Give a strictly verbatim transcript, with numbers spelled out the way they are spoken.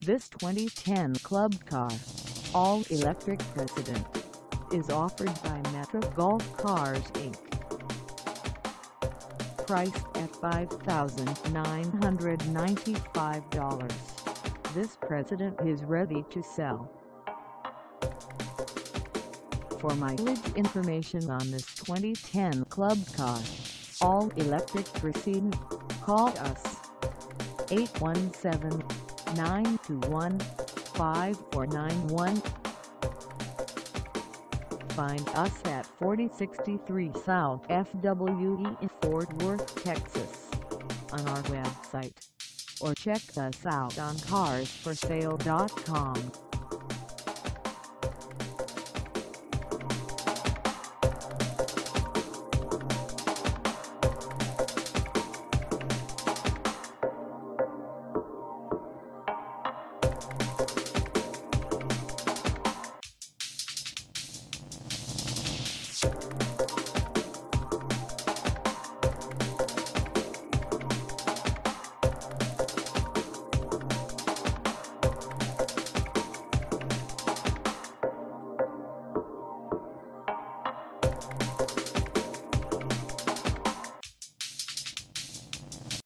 This twenty ten Club Car, all-electric Precedent, is offered by Metro Golf Cars Incorporated. Priced at five thousand nine hundred ninety-five dollars, this Precedent is ready to sell. For mileage information on this twenty ten Club Car, all-electric Precedent, call us eight one seven, nine two one, five four nine one. Find us at forty sixty-three South F W E in Fort Worth, Texas, on our website, or check us out on cars for sale dot com.